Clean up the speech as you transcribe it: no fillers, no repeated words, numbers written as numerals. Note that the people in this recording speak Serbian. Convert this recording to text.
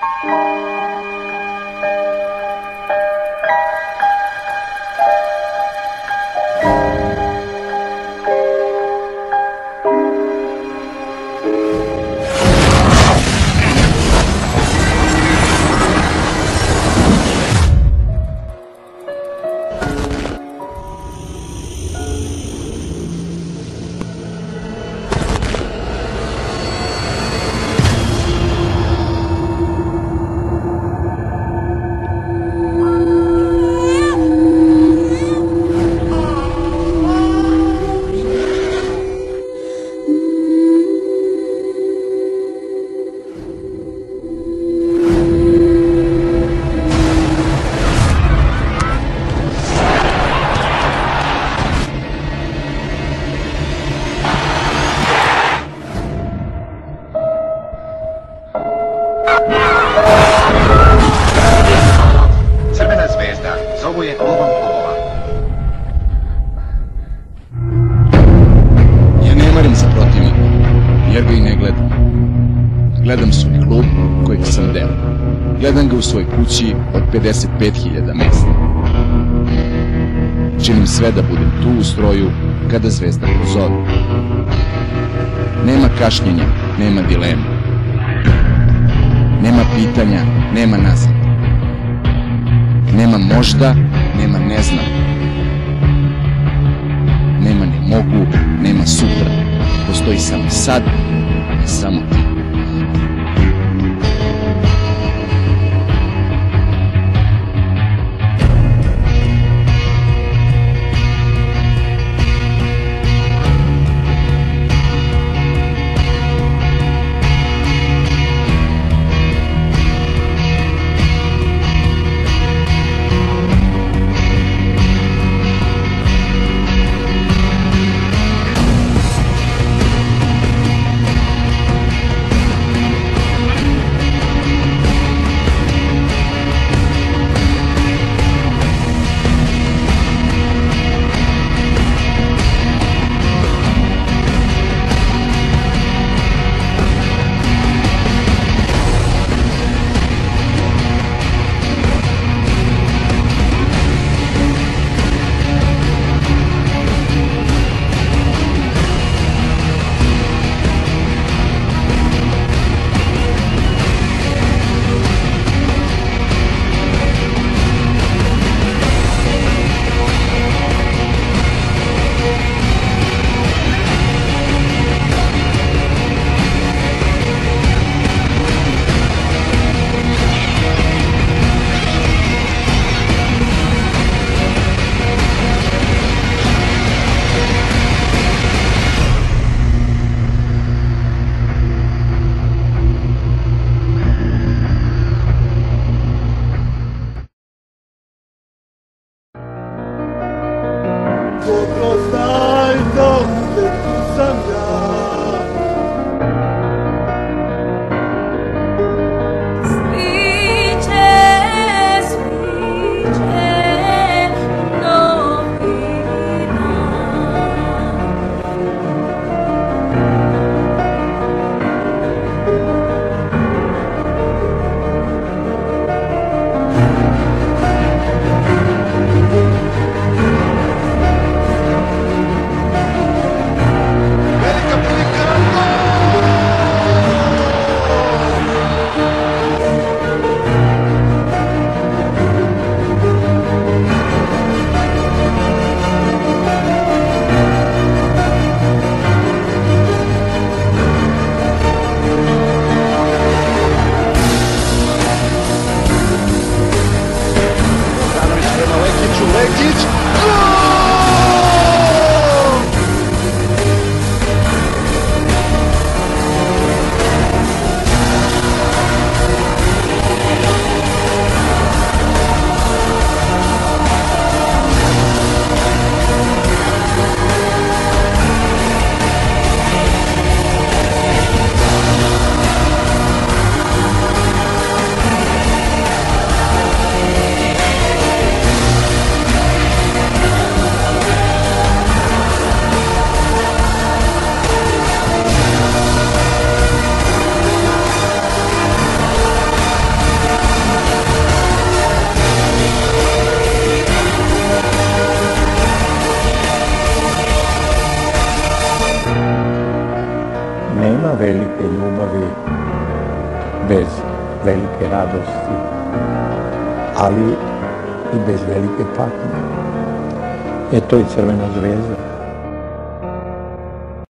Crvena zvezda, zovu je klubom klubova. Ja ne marim za protivnika, jer ga i ne gledam. Gledam svoj klub kojeg sam deo. Gledam ga u svojoj kući od 55.000 mesta. Činim sve da budem tu u stroju kada zvezda pozove. Nema kašnjenja, nema dilema. Nema pitanja, nema nazad. Nema možda, nema ne znam. Nema ne mogu, nema sutra. Postoji samo sad i samo ti. velike ljubavi bez velike radosti, ali i bez velike patnje. To je Crvena zvezda.